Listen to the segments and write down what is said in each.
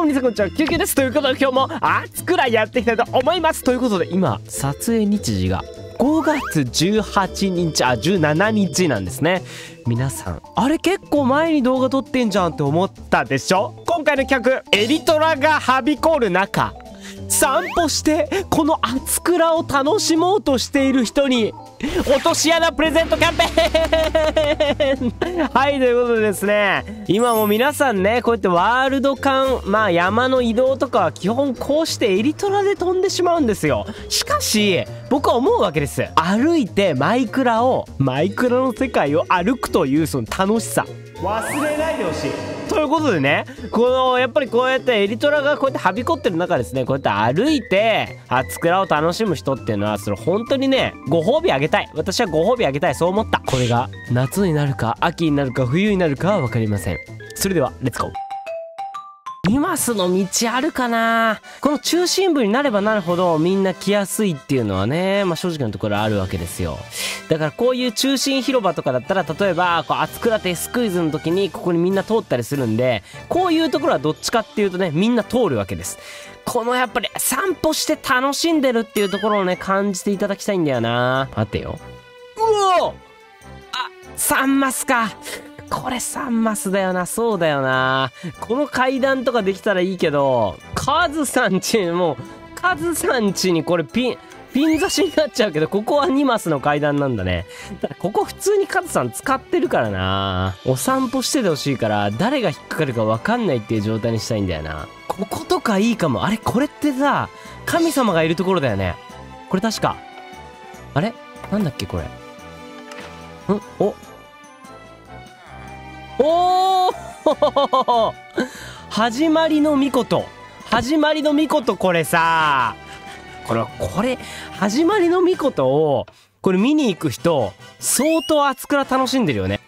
も皆さんこんにちは、休憩です。ということで今日も熱くらいやっていきたいと思います。ということで今撮影日時が5月18日17日なんですね。皆さんあれ結構前に動画撮ってんじゃんって思ったでしょ。今回の企画、エリトラがはびこる中散歩してこの熱くらを楽しもうとしている人に落とし穴プレゼントキャンペーンはい、ということでですね、今も皆さんねこうやってワールド間山の移動とかは基本こうしてエリトラで飛んでしまうんですよ。しかし僕は思うわけです。歩いてマイクラの世界を歩くというその楽しさ忘れないでほしい。ということでね、やっぱりこうやってエリトラがこうやってはびこってる中ですね、こうやって歩いて熱くらを楽しむ人っていうのはそれ本当にねご褒美あげたい。私はご褒美あげたい、そう思った。これが夏になるか秋になるか冬になるかは分かりません。それではレッツゴー。リマスの道あるかな。この中心部になればなるほどみんな来やすいっていうのはね、正直なところあるわけですよ。だからこういう中心広場とかだったら、例えば熱くらテスクイズの時にここにみんな通ったりするんで、こういうところはどっちかっていうとねみんな通るわけです。このやっぱり散歩して楽しんでるっていうところをね感じていただきたいんだよな。待ってよ。うおー、3マスか。これ3マスだよな。そうだよな。この階段とかできたらいいけど、カズさんちにこれピン刺しになっちゃうけど、ここは2マスの階段なんだね。だからここ普通にカズさん使ってるからな。お散歩しててほしいから誰が引っかかるか分かんないっていう状態にしたいんだよな。こことかいいかも。あれこれってさ神様がいるところだよね。これ確かあれなんだっけこれ。おー始まりのみこと。これさ、これ始まりのみことをこれ見に行く人相当熱くら楽しんでるよね。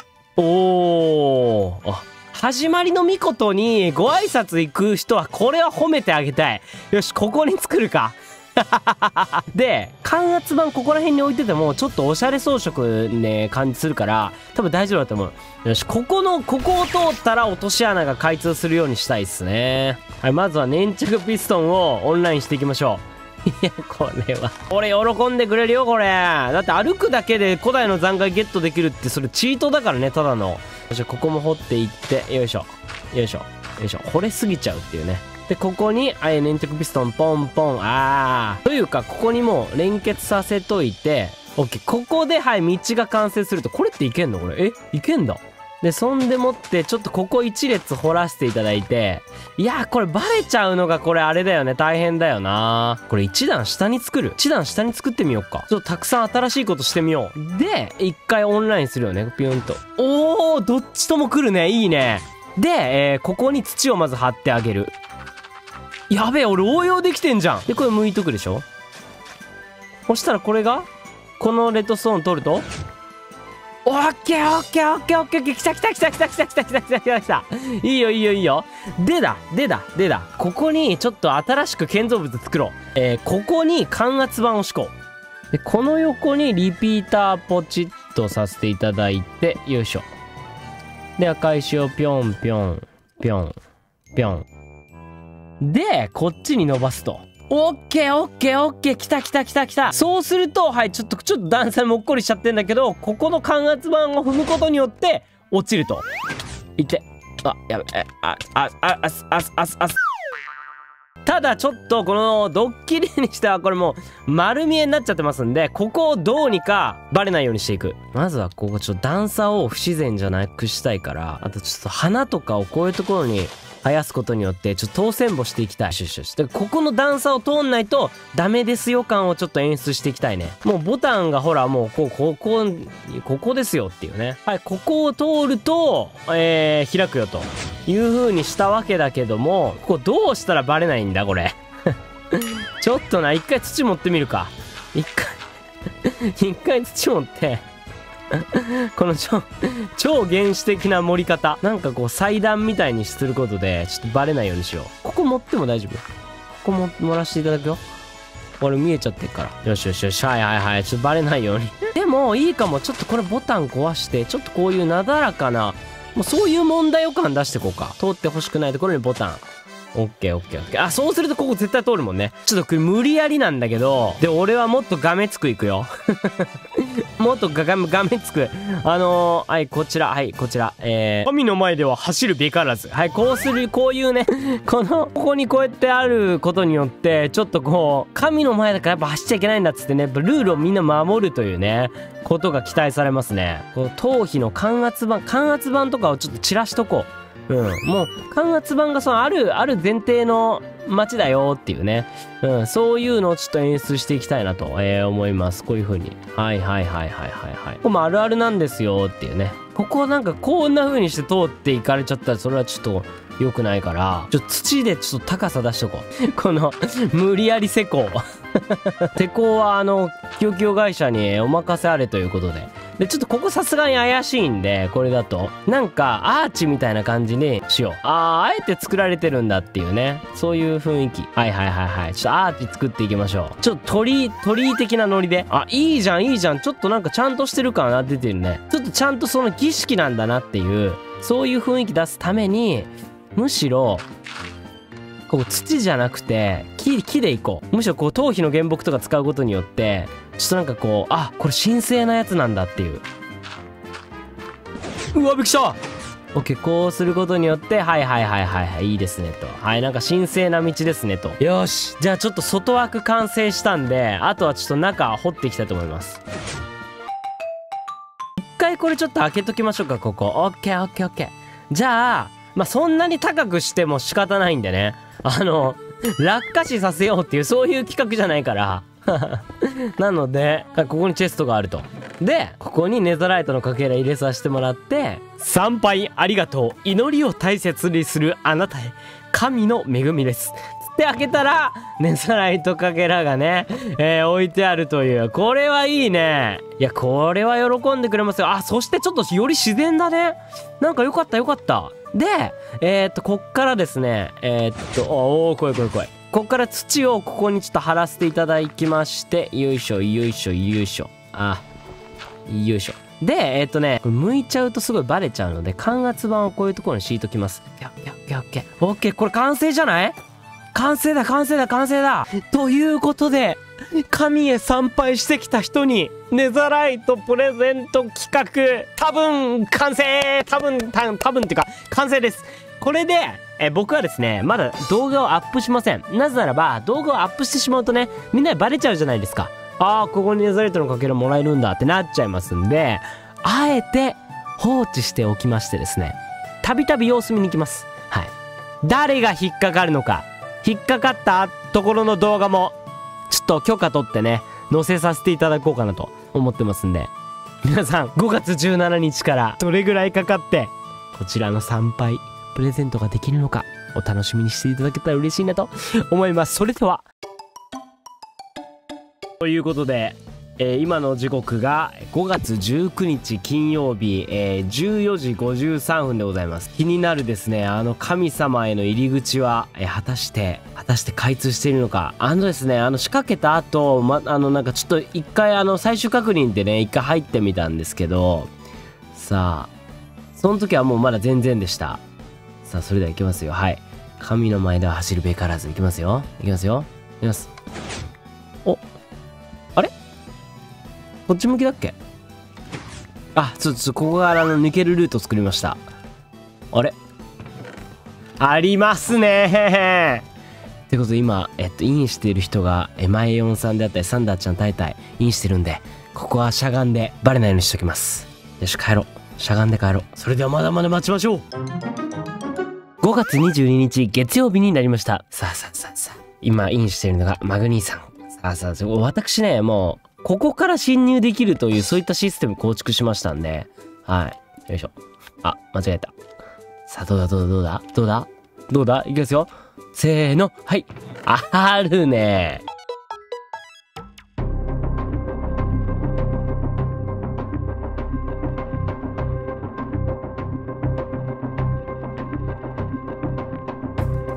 始まりのみことにご挨拶行く人はこれは褒めてあげたい。よし、ここに作るか。で感圧板ここら辺に置いててもちょっとおしゃれ装飾ね感じするから多分大丈夫だと思う。よし、ここを通ったら落とし穴が開通するようにしたいっすね。はい、まずは粘着ピストンをオンラインしていきましょう。いやこれ喜んでくれるよ。これだって歩くだけで古代の残骸ゲットできるってそれチートだからね、ただの。よし、ここも掘っていってよいしょ掘れすぎちゃうっていうね。でここに粘着ピストンポンポンというかここにもう連結させといて OK。 ここで道が完成するとこれっていけんの？これいけんだ。でそんでもってちょっとここ1列掘らせていただいて、いやこれバレちゃうのがこれあれだよね、大変だよな。これ1段下に作ってみようか。ちょっとたくさん新しいことしてみよう。で1回オンラインするよね、ピュンと。おー、どっちとも来るね、いいね。で、ここに土をまず張ってあげる。やべえ、俺応用できてんじゃん。でこれ剥いとくでしょ。そしたらこれがこのレッドストーン取るとオッケー来た。いいよ。でだ。ここにちょっと新しく建造物作ろう。ここに感圧板を敷こう。でこの横にリピーターポチッとさせていただいて、よいしょ。で赤石をぴょんでこっちに伸ばすと。オッケー来た。そうするとちょっと段差もっこりしちゃってんだけど、ここの感圧板を踏むことによって落ちると。いってやべただちょっとこのドッキリにしてはこれもう丸見えになっちゃってますんで、ここをどうにかバレないようにしていく。まずはここちょっと段差を不自然じゃなくしたいから、あとちょっと花とかをこういうところに生やすことによってちょっと当選簿していきたい。でここの段差を通んないとダメですよ感をちょっと演出していきたいね。もうボタンがほらもうここですよっていうね。はい、ここを通ると開くよという風にしたわけだけども、ここどうしたらバレないんだこれ。ちょっとな、一回土持ってみるか。一回土持ってこの超原始的な盛り方、なんかこう祭壇みたいにすることでちょっとバレないようにしよう。ここ持っても大丈夫。ここも盛らせていただくよ。これ見えちゃってるから。よしちょっとバレないように。でもいいかも。ちょっとこれボタン壊してちょっとこういうなだらかな、もうそういう問題感出していこうか。通ってほしくないところにボタンオッケーオッケーオッケー。あ、そうするとここ絶対通るもんね。ちょっとこれ無理やりなんだけど、で、俺はもっとがめつくいくよ。もっとがめつく。はい、こちら、はい、こちら。神の前では走るべからず。はい、こういうね、ここにこうやってあることによって、ちょっとこう、神の前だからやっぱ走っちゃいけないんだっつってね、やっぱルールをみんな守るというね、ことが期待されますね。この頭皮の感圧板とかをちょっと散らしとこう。うん、もう感圧板がそのある前提の街だよっていうね、うん、そういうのをちょっと演出していきたいなと、思います。こういう風に、はいはいはいはいはいはい、これもあるあるなんですよっていうね。ここなんかこんな風にして通っていかれちゃったらそれはちょっと良くないから、土でちょっと高さ出しとこう。この無理やり施工施工はキヨキヨ会社にお任せあれということで。で、ちょっとここさすがに怪しいんで、これだと。なんか、アーチみたいな感じにしよう。あえて作られてるんだっていうね。そういう雰囲気。はいはいはいはい。ちょっとアーチ作っていきましょう。ちょっと鳥居的なノリで。あ、いいじゃんいいじゃん。ちょっとなんかちゃんとしてる感が出てるね。ちょっとちゃんとその儀式なんだなっていう、そういう雰囲気出すために、むしろ、こう土じゃなくて木でいこう。むしろこう頭皮の原木とか使うことによってちょっとなんかこう、あ、これ神聖なやつなんだっていう。うわ、びっくりした。オッケー、こうすることによって、はいはいはいはいはい、いいですねと。はい、なんか神聖な道ですねと。よし、じゃあちょっと外枠完成したんで、あとはちょっと中掘っていきたいと思います。一回これちょっと開けときましょうか、ここ。オッケーオッケーオッケー。じゃあまあそんなに高くしても仕方ないんでね、落下死させようっていうそういう企画じゃないからなのでここにチェストがあると。でここにネザライトのかけら入れさせてもらって、参拝ありがとう、祈りを大切にするあなたへ神の恵みですって開けたらネザライトかけらがね、置いてあるという。これはいいね。いやこれは喜んでくれますよ。あ、そしてちょっとより自然だね。なんかよかったよかった。でこっからですね、おー、怖い怖い怖い。こっから土をここにちょっと張らせていただきまして、よいしょよいしょよいしょ、あ、よいしょ。でこれ向いちゃうとすごいバレちゃうので、感圧板をこういうところに敷いときます。オッケー、これ完成じゃない？完成だ完成だ完成だということで、神へ参拝してきた人にネザライトプレゼント企画、多分完成、多分っていうか完成です。これで僕はですね、まだ動画をアップしません。なぜならば動画をアップしてしまうとね、みんなにバレちゃうじゃないですか。ああ、ここにネザライトのかけらもらえるんだってなっちゃいますんで、あえて放置しておきましてですね、たびたび様子見に行きます。はい、誰が引っかかるのか、引っかかったところの動画もちょっと許可取ってね、載せさせていただこうかなと思ってますんで、皆さん5月17日からどれぐらいかかってこちらの参拝プレゼントができるのかお楽しみにしていただけたら嬉しいなと思います。それではということで、今の時刻が5月19日金曜日、14時53分でございます。気になるですね、神様への入り口は、果たして開通しているのか。ですね、仕掛けた後、なんかちょっと一回最終確認でね、一回入ってみたんですけど、さあ、その時はもうまだ全然でした。さあ、それでは行きますよ。はい。神の前では走るべからず。行きますよ。行きますよ。行きます。お、あれ？こっち向きだっけ？あ、ここから抜けるルート作りました。あれ？ありますねー。ってことで今、インしている人が、マエヨンさんであったり、サンダーちゃん大体インしてるんで、ここはしゃがんでバレないようにしときます。よし、帰ろう。しゃがんで帰ろう。それではまだまだ待ちましょう。5月22日月曜日になりました。さあ。今インしているのがマグニーさん。さあ、私ね、もう、ここから侵入できるというそういったシステム構築しましたんで、はい。よいしょ。あ、間違えた。さあ、どうだいきますよ。せーの、はい。あるね。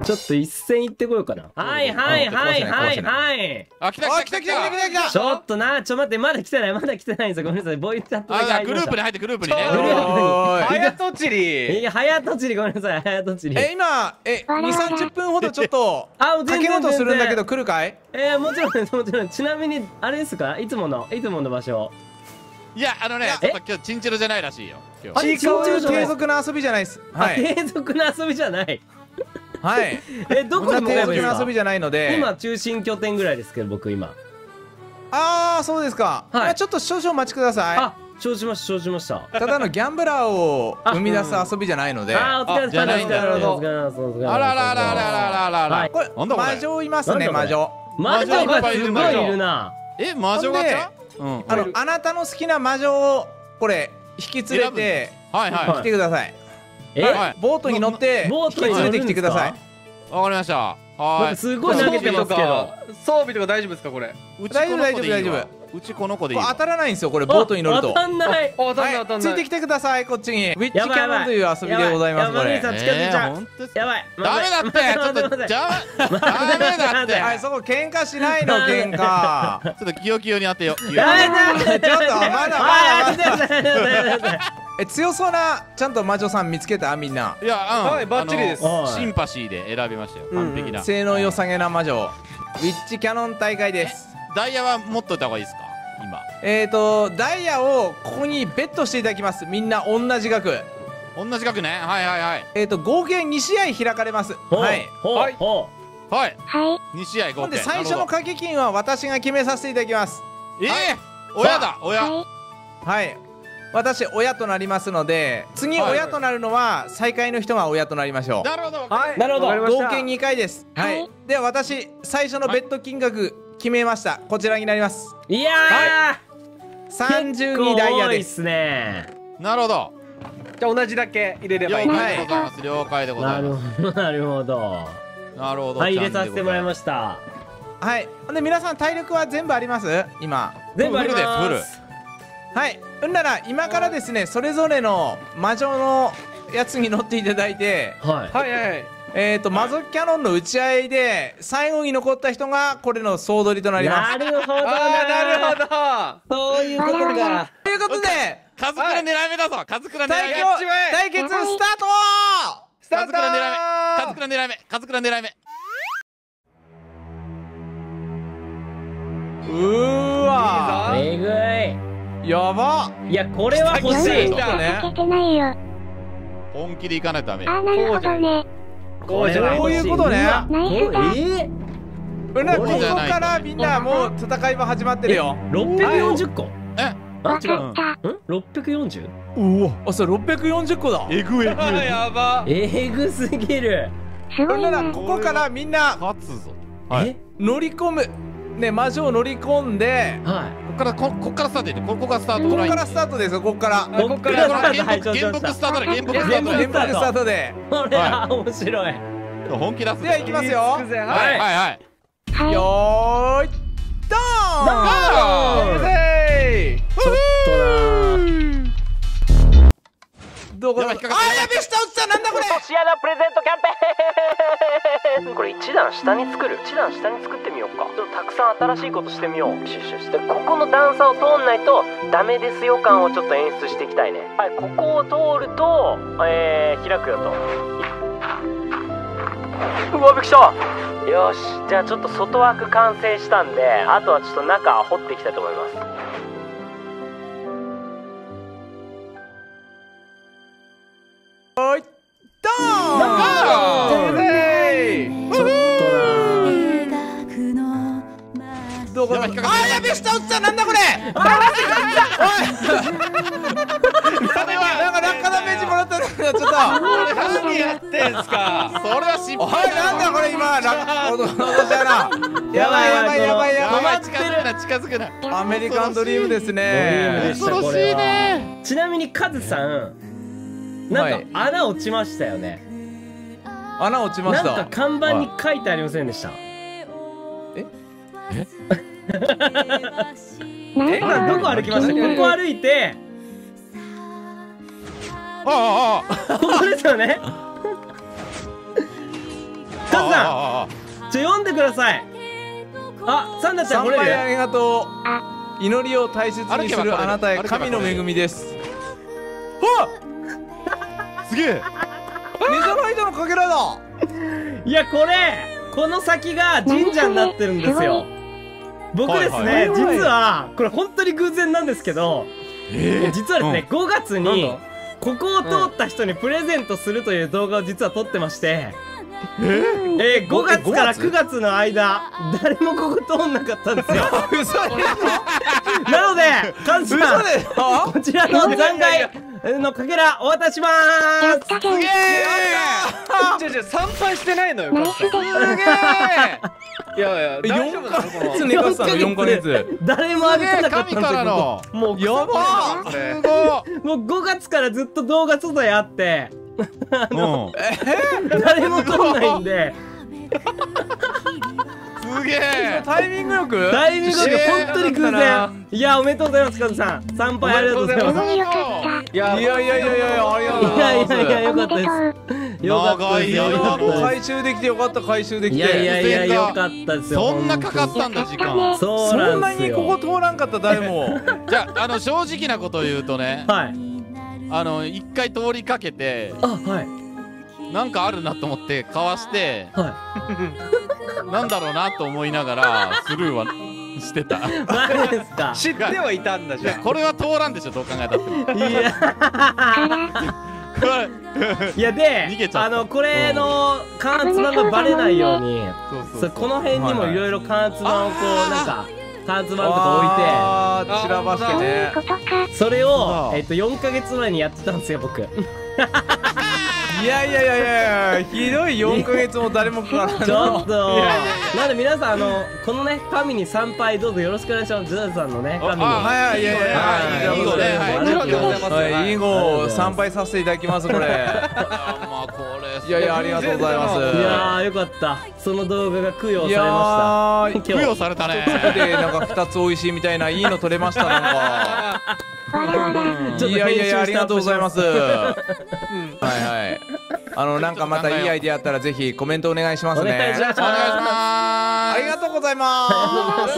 ちょっと一戦行ってこようかな。はいはいはいはいはい。 あ、来た来た来た来た来た来た。 ちょっとな、待って、まだ来てない、まだ来てないんですよ。ごめんなさい、ボイスチャットだけ入りました。 グループに入ってグループにね。 早とちり。 いや、早とちり、ごめんなさい、早とちり。 今、2、30分ほどちょっと、掛け事するんだけど来るかい？ もちろんです、もちろん。ちなみに、あれですか？いつもの場所。 いや、ちょっと今日チンチロじゃないらしいよ。 ちいかわの継続の遊びじゃないです。はい。 継続の遊びじゃない。 はい。 どこでも継続の遊びじゃないので。 今中心拠点ぐらいですけど、僕今。 ああ、そうですか。ちょっと少々お待ちください。 あ、承知しました。 ただのギャンブラーを生み出す遊びじゃないので。 あ、お疲れ様です。 あららららららら。 これ魔女いますね、魔女。 魔女がすごいいるな。 魔女があなたの好きな魔女をこれ引き連れて来てください。ボートに乗って引き連れてきてください。 わかりました。はい。 すごい投げてますけど。 装備とか大丈夫ですかこれ？ 大丈夫。 うちこの子でいい。 当たらないんですよこれボートに乗ると。 当たんない。 ついてきてくださいこっちに。ウィッチキャノンという遊びでございますこれ。 やばい。 ダメだって。ちょっとダメだって。 はい、そこ喧嘩しないの喧嘩。 ちょっとキヨキヨに当てよう。 ダメだ。ちょっとまだ。強そうなちゃんと魔女さん見つけたみんな。 いや、 はいバッチリです。 シンパシーで選びましたよ。完璧な。 性能良さげな魔女。ウィッチキャノン大会です。 ダイヤは持っといた方がいいですか今？ ダイヤをここにベットしていただきます。みんな同じ額。 同じ額ね。はいはいはい。 合計2試合開かれます。はいはい2試合合計。 で最初の掛け金は私が決めさせていただきます。 親だ親。 はい、私親となりますので、次親となるのは最下位の人が親となりましょう。 なるほど。 なるほど。 合計2回です。はい。では私最初のベッド金額決めました。こちらになります。 いやー、 32ダイヤです。 なるほど。 じゃあ同じだけ入れればいい。 了解でございます。了解でございます。 なるほど。入れさせてもらいました。 はい。で皆さん体力は全部あります？今全部あります。 はい。なら今からですね、それぞれの魔女のやつに乗っていただいて、魔族キャノンの打ち合いで最後に残った人がこれの総取りとなります。 なるほど。そういうことか。 ということで、 カズクラ狙い目だぞ。カズクラ狙い目。 対決スタート。 カズクラ狙い目。カズクラ狙い目。カズクラ狙い目。 わ。 えぐい。 やば。 いやこれは欲しい。 本気でいかないとダメ。 なるほどね。 こういうことね。ここからみんなもう戦いは始まってるよ。 640個。 あ、違う。 640？ うわ、あ、それ640個だ。 えぐい。 やば。 えぐすぎる。 すごいな。 ここからみんな勝つぞ。 乗り込む。ね、魔女を乗り込んで、 ここからスタートで、ここからスタート。 ここからスタートですよ。ここから。 原木スタートで、原木スタートで。 これは面白い。 本気出す。 では行きますよ。 はい。 よーい、ドーン。 ちょっとな。 どこだ。あ、やべ、下落ちた。なんだこれ。 シアナプレゼントキャンペーン。これ一段下に作る。一段下に作ってみようか。ちょっとたくさん新しいことしてみよう。シュッシュして、ここの段差を通んないとダメですよ感をちょっと演出していきたいね。はい、ここを通ると開くよと。うわ、びっくりした。よし、じゃあちょっと外枠完成したんで、あとはちょっと中掘っていきたいと思います。 はい、ドーン。 ちょっどこだ。あ、やべ、下落ちた。なんだこれ。おい。なんか落下ダメージもらったんだけど、ちょっと。 何やってんすか。 それは失敗。 おい、なんだこれ今。落としたな。やばい。 近づくな。 アメリカンドリームですね。 恐ろしいね。 ちなみにカズさん、なんか穴落ちましたよね。 穴落ちました。 なんか看板に書いてありませんでした？今どこ歩きました？ここ歩いて。ここですよね。 さん読んでください。あ、サンダちゃんこれ参拝ありがとう。祈りを大切にするあなたへ神の恵みです。はっ、 すげえ。 ネザライトのかけらだ。 いや、この先が神社になってるんですよ。僕ですね、実はこれ本当に偶然なんですけど、実はですね、5月にここを通った人にプレゼントするという動画を実は撮ってまして、5月から9月の間誰もここ通んなかったんですよ。なのでカズさん、こちらの残骸のかけらお渡ししまーす。 すげえ。 参拝してないのよ。 ナイスです。 いやいや、大丈夫なのこの 4ヶ月寝かせたの4ヶ月。 誰もあげてなかったんですよ。 神からのもうやばすごい。 もう5月からずっと動画外であってうん誰も撮んないんで、 すげえ。 タイミングよく。 タイミングが本当に偶然。いや、おめでとうございます。カズさん参拝ありがとうございます。 よかっいやいやいやいや、ありがとうごいやざいます。 いやいや、よかったです。よかったですよ。よかったです。 回収できてよかった。回収できて。 いやいやいや、よかったですよ。 そんなかかったんだ時間。 そうそなんですよ。 んなにここ通らんかった誰も。 じゃあ正直なことを言うとね、 はい一回通りかけてあ、はいなんかあるなと思ってかわしてはなんだろうなと思いながらスルーはしてた。 い。マジですか。 知ってはいたんだじゃん。 これは通らんでしょ、どう考えたって。 いやこれいやで逃げちゃったこれの関圧板がバレないように、 そうこの辺にもいろいろ関圧板をこうなんか関圧板とかあー散らばしてね。 ことか。 置いて、それを4ヶ月前にやってたんですよ僕。 いやいやいやいやいや、ひどい4ヶ月も誰も来なかった。 ちょっとなんで皆さんこのね神に参拝どうぞよろしくお願いします。ジューさんのね神に。 はい、いやいやいや、 いい子ね。 はいもちろんでございます。 はい、いい子参拝させていただきますこれ。 まあこれいやいや、ありがとうございます。 いやーよかった。その動画が供養さいやれまー、 した。 供養されたね。 でなんか2つ美味しいみたいないいの取れましたなんか。 わらわら。 ちょっといやいやいや、ありがとうございます。ははいはい。なんかまたいいアイディアあったらぜひコメントお願いしますお願いしね。 ます。 お願いします。 ありがとうございます。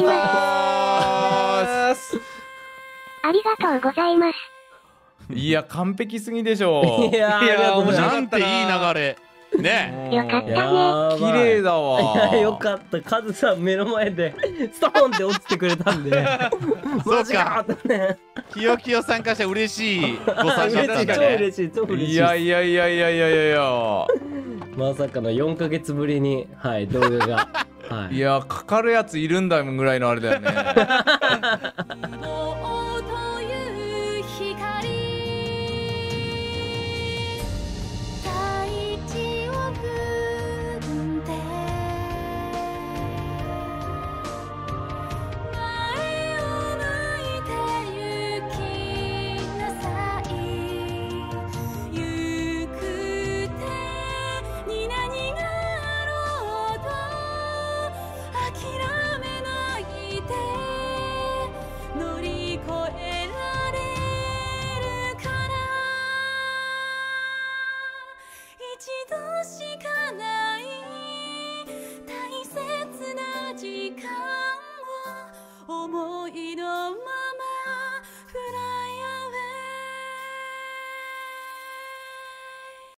ありがとうございます。 いや、完璧すぎでしょ。 いやーありがとうございます。 なんていい流れ。ね。 よかっいやたね。 ー綺麗だわ。 いやよかった。カズさん目の前でストーンって落ちてくれたんでそうマジかか。 ってね。 きよきよ参加して嬉しいご参加だったんだ超ね。 嬉しい超嬉しい。 いやいやいやいやいやいやいや。 まさかの4ヶ月ぶりに動画がいや、かかるやついるんだぐらいのあれだよね。